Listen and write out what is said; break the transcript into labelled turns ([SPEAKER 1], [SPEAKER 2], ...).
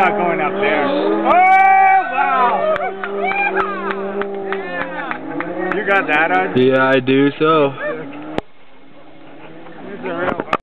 [SPEAKER 1] not going up there. Oh, wow! You got that on?
[SPEAKER 2] Yeah, I do so.